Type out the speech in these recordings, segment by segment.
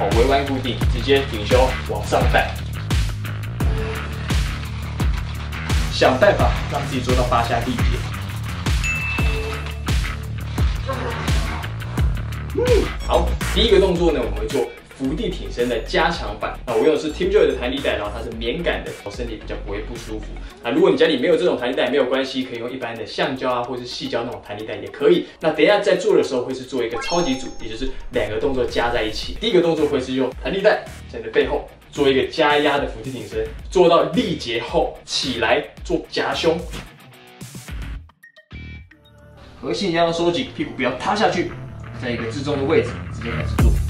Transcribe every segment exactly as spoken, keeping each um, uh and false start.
哦，微弯固定，直接挺胸往上带，想办法让自己做到八下力竭。嗯，好，第一个动作呢，我们会做伏地挺身的加强版。那我用的是 TeamJoy 的弹力带，然后它是绵感的，身体比较不会不舒服。那如果你家里没有这种弹力带，没有关系，可以用一般的橡胶啊，或是细胶那种弹力带也可以。那等一下在做的时候会是做一个超级组，也就是两个动作加在一起。第一个动作会是用弹力带在你的背后做一个加压的伏地挺身，做到力竭后起来做夹胸，核心一样收紧，屁股不要塌下去，在一个至中的位置直接开始做。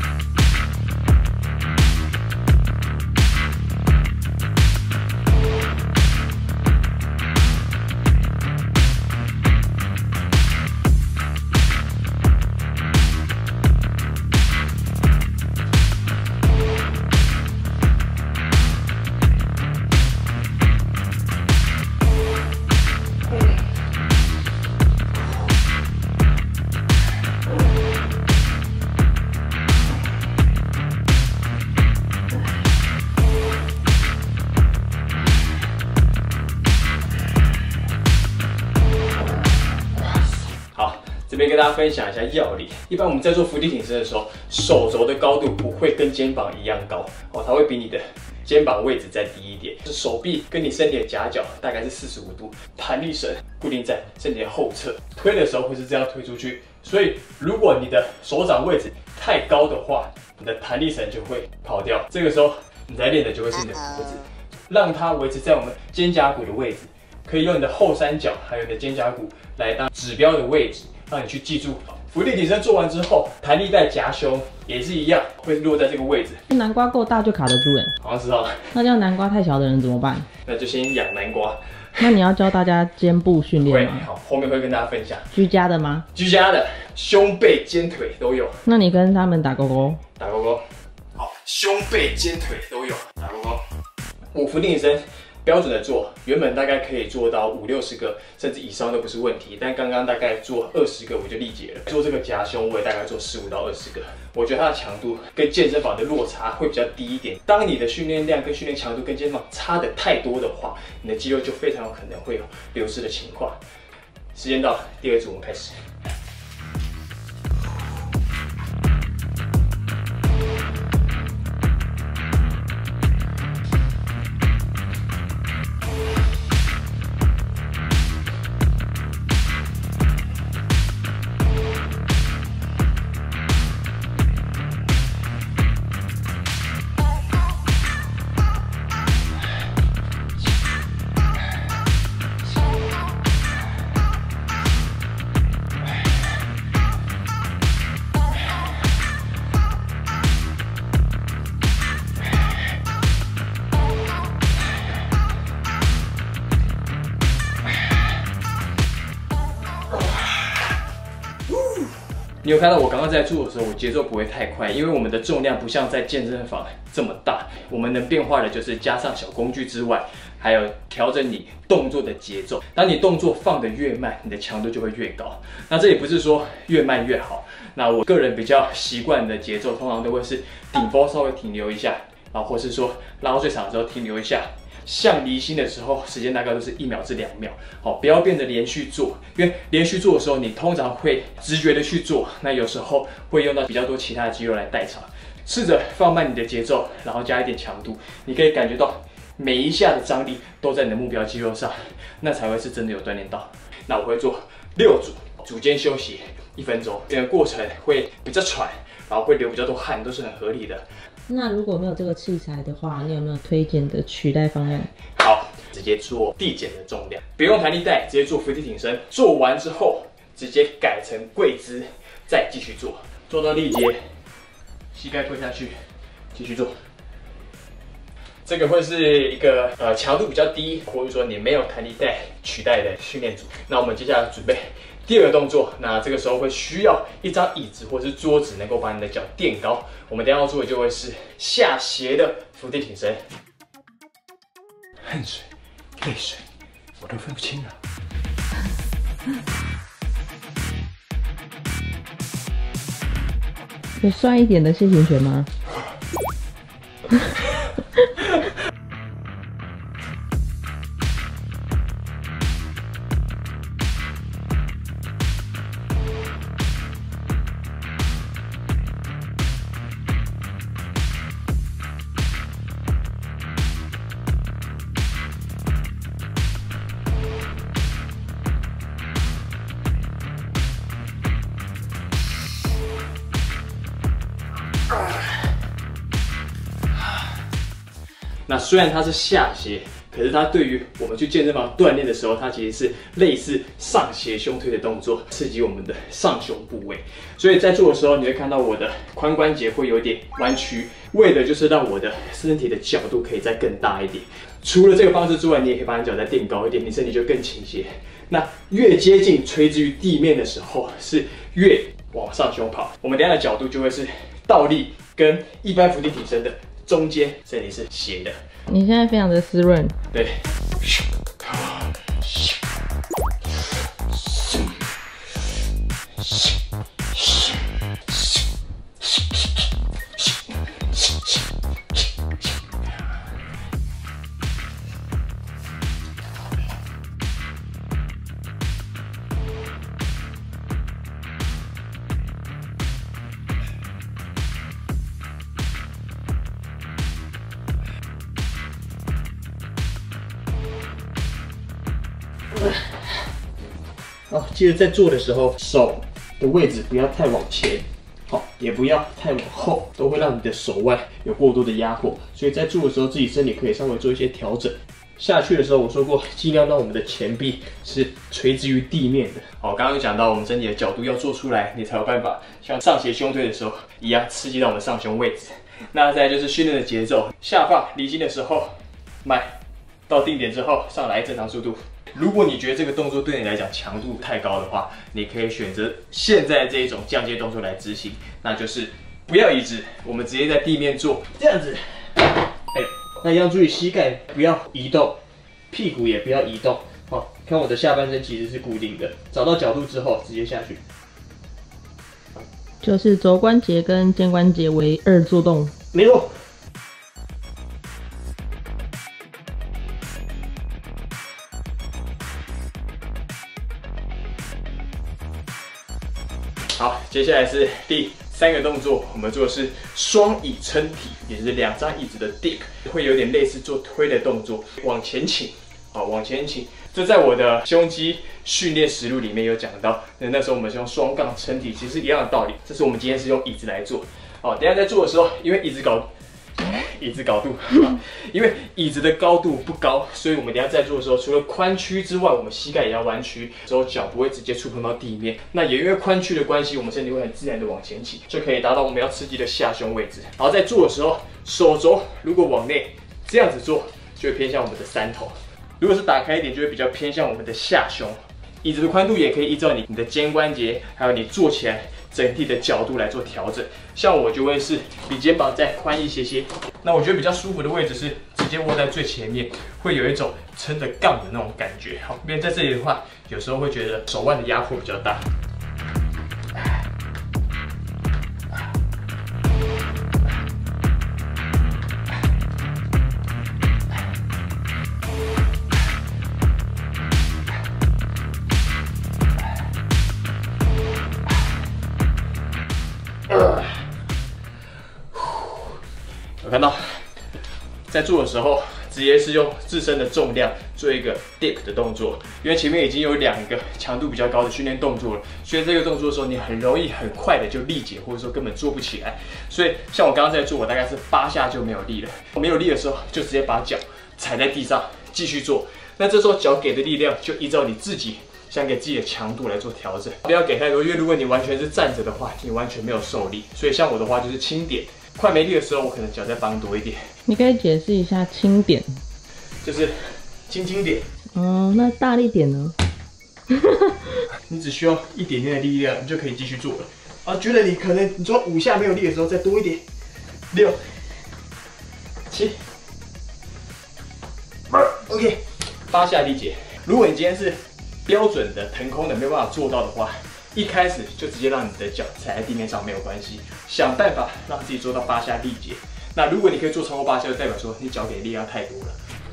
这边跟大家分享一下要领。一般我们在做伏地挺身的时候，手肘的高度不会跟肩膀一样高哦，它会比你的肩膀位置再低一点。手臂跟你身体的夹角大概是四十五度，弹力绳固定在身体的后侧，推的时候会是这样推出去。所以如果你的手掌位置太高的话，你的弹力绳就会跑掉。这个时候你在练的就会是你的脖子，让它维持在我们肩胛骨的位置。可以用你的后三角还有你的肩胛骨来当指标的位置。让你去记住，伏地挺身做完之后，弹力带夹胸也是一样，会落在这个位置。 南瓜够大就卡得住哎， 好像知道了。 那这样南瓜太小的人怎么办？ 那就先养南瓜。 那你要教大家肩部训练吗？ 会，好，后面会跟大家分享。 居家的吗？ 居家的，胸背肩腿都有。 那你跟他们打勾勾。 打勾勾。好，胸背肩腿都有，打勾勾。我伏地挺身。标准的做，原本大概可以做到五六十个，甚至以上都不是问题。但刚刚大概做二十个我就力竭了。做这个夹胸，我也大概做十五到二十个。我觉得它的强度跟健身房的落差会比较低一点。当你的训练量跟训练强度跟健身房差的太多的话，你的肌肉就非常有可能会有流失的情况。时间到了，第二组我们开始。你有看到我刚刚在做的时候，我节奏不会太快，因为我们的重量不像在健身房这么大。我们能变化的就是加上小工具之外，还有调整你动作的节奏。当你动作放得越慢，你的强度就会越高。那这也不是说越慢越好。那我个人比较习惯的节奏，通常都会是顶峰稍微停留一下，然后或是说拉到最长的时候停留一下。像离心的时候，时间大概都是一秒至两秒，好，不要变得连续做，因为连续做的时候，你通常会直觉的去做，那有时候会用到比较多其他的肌肉来代偿。试着放慢你的节奏，然后加一点强度，你可以感觉到每一下的张力都在你的目标肌肉上，那才会是真的有锻炼到。那我会做六组，组间休息一分钟，这个过程会比较喘，然后会流比较多汗，都是很合理的。 那如果没有这个器材的话，你有没有推荐的取代方案？ 好，直接做递减的重量，别用弹力带，直接做伏地挺身。做完之后，直接改成跪姿，再继续做，做到力竭，膝盖跪下去，继续做。这个会是一个呃强度比较低，或者说你没有弹力带取代的训练组。那我们接下来准备第二个动作，那这个时候会需要一张椅子或是桌子，能够把你的脚垫高。我们等一下要做的就会是下斜的伏地挺身。汗水、泪水，我都分不清了。 有帅一点的谢贤拳吗？ 那虽然它是下斜，可是它对于我们去健身房锻炼的时候，它其实是类似上斜胸推的动作，刺激我们的上胸部位。所以在做的时候，你会看到我的髋关节会有点弯曲，为的就是让我的身体的角度可以再更大一点。除了这个方式之外，你也可以把你脚再垫高一点，你身体就更倾斜。那越接近垂直于地面的时候，是越往上胸跑。我们等一下的角度就会是倒立跟一般伏地挺身的中间，身体是斜的。 你现在非常的湿润。 对。哦，记得在做的时候，手的位置不要太往前，好，也不要太往后，都会让你的手腕有过多的压迫。所以在做的时候，自己身体可以稍微做一些调整。下去的时候，我说过，尽量让我们的前臂是垂直于地面的。好，刚刚有讲到，我们身体的角度要做出来，你才有办法像上斜胸推的时候一样刺激到我们上胸位置。那再来就是训练的节奏，下放离心的时候慢，到定点之后上来正常速度。如果你觉得这个动作对你来讲强度太高的话，你可以选择现在这一种降阶动作来执行，那就是不要移植，我们直接在地面做这样子。哎，那要注意膝盖不要移动，屁股也不要移动。好，看我的下半身其实是固定的，找到角度之后直接下去。 就是肘关节跟肩关节为二做动。 没错。好，接下来是第三个动作，我们做的是双椅撑体，也就是两张椅子的 dip， 会有点类似做推的动作，往前倾，好，往前倾。这在我的胸肌训练实录里面有讲到，那那时候我们是用双杠撑体，其实一样的道理。这是我们今天是用椅子来做，好，等一下在做的时候，因为椅子高。椅子高度，因为椅子的高度不高，所以我们等一下在做的时候，除了髋屈之外，我们膝盖也要弯曲，之后脚不会直接触碰到地面。那也因为髋屈的关系，我们身体会很自然的往前倾，就可以达到我们要刺激的下胸位置。然后在做的时候，手肘如果往内这样子做，就会偏向我们的三头；如果是打开一点，就会比较偏向我们的下胸。椅子的宽度也可以依照你你的肩关节，还有你坐起来整体的角度来做调整。像我就会是比肩膀再宽一些些。那我觉得比较舒服的位置是直接握在最前面，会有一种撑着杠的那种感觉。好，因为在这里的话，有时候会觉得手腕的压迫比较大。有看到，在做的时候，直接是用自身的重量做一个 dip 的动作，因为前面已经有两个强度比较高的训练动作了，所以这个动作的时候，你很容易很快的就力竭，或者说根本做不起来。所以像我刚刚在做，我大概是八下就没有力了。没有力的时候，就直接把脚踩在地上继续做。那这时候脚给的力量就依照你自己想给自己的强度来做调整，不要给太多，因为如果你完全是站着的话，你完全没有受力。所以像我的话就是轻点。快没力的时候，我可能脚再帮多一点。 你可以解释一下轻点， 就是轻轻点。 哦，那大力点呢？ 你只需要一点点的力量，你就可以继续做了。啊，觉得你可能你做五下没有力的时候，再多一点。六、七、八 ，OK， 八下力竭。如果你今天是标准的腾空的没有办法做到的话， 一开始就直接让你的脚踩在地面上没有关系，想办法让自己做到八下力竭。那如果你可以做超过八下，就代表说你脚给力量太多了。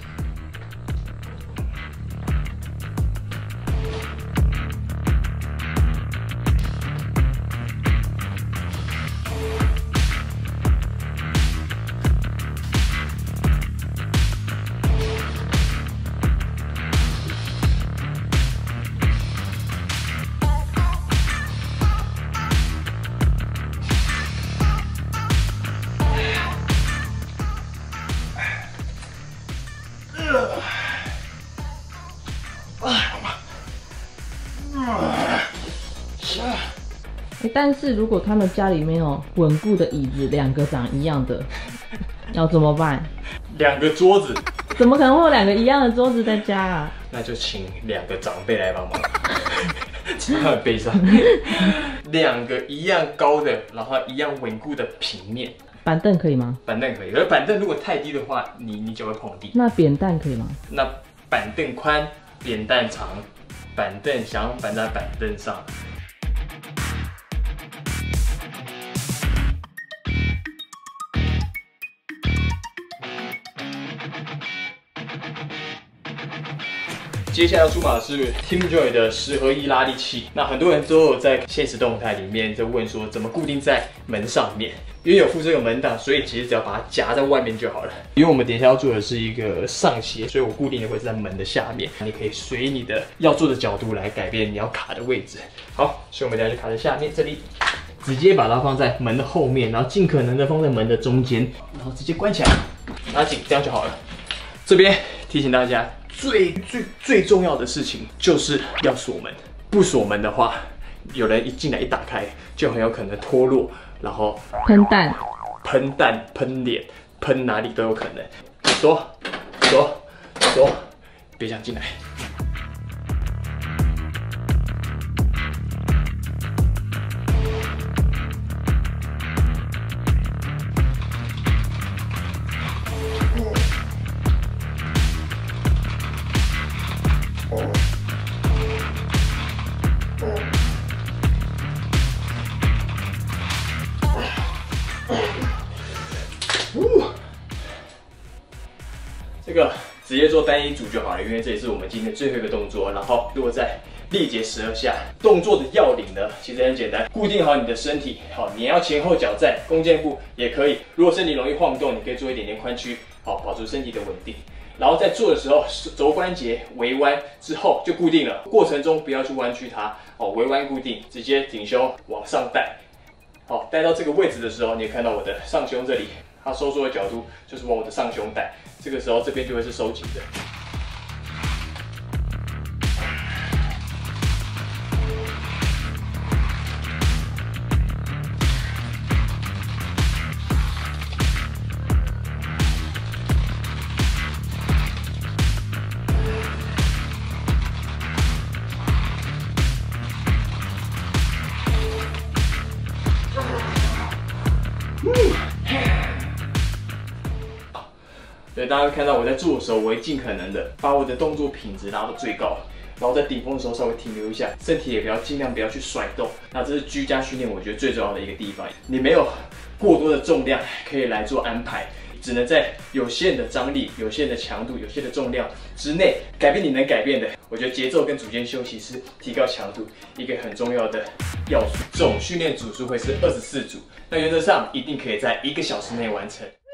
但是如果他们家里没有稳固的椅子，两个长一样的，要怎么办？ 两个桌子， 怎么可能会有两个一样的桌子在家啊？ 那就请两个长辈来帮忙。真的很悲伤。两个一样高的，然后一样稳固的平面。 板凳可以吗？ 板凳可以，可是板凳如果太低的话，你你脚会碰地。 那扁担可以吗？ 那板凳宽，扁担长，板凳想板在板凳上。接下来要出马的是 TeamJoy 的十合一拉力器。那很多人都有在现实动态里面在问说，怎么固定在门上面？因为有附这个门档，所以其实只要把它夹在外面就好了。因为我们等一下要做的是一个上斜，所以我固定的会是在门的下面。你可以随你的要做的角度来改变你要卡的位置。好，所以我们等一下就卡在下面这里，直接把它放在门的后面，然后尽可能的放在门的中间，然后直接关起来，拉紧，这样就好了。这边提醒大家。最最最重要的事情就是要锁门，不锁门的话，有人一进来一打开，就很有可能脱落，然后喷蛋、 喷蛋、喷脸、喷哪里都有可能。锁锁锁，别想进来。这个直接做单一组就好了，因为这也是我们今天最后一个动作。然后如果在力竭十二下，动作的要领呢，其实很简单，固定好你的身体，好，你要前后脚站，弓箭步也可以。如果身体容易晃动，你可以做一点点髋屈，好，保持身体的稳定。然后在做的时候，肘关节微弯之后就固定了，过程中不要去弯曲它，哦，微弯固定，直接挺胸往上带，好，带到这个位置的时候，你也看到我的上胸这里，它收缩的角度就是往我的上胸带，这个时候这边就会是收紧的。所以大家会看到我在做的时候，我会尽可能的把我的动作品质拉到最高，然后在顶峰的时候稍微停留一下，身体也不要尽量不要去甩动。那这是居家训练我觉得最重要的一个地方，你没有过多的重量可以来做安排，只能在有限的张力、有限的强度、有限的重量之内改变你能改变的。我觉得节奏跟组间休息是提高强度一个很重要的要素。总训练组数会是二十四组，那原则上一定可以在一个小时内完成。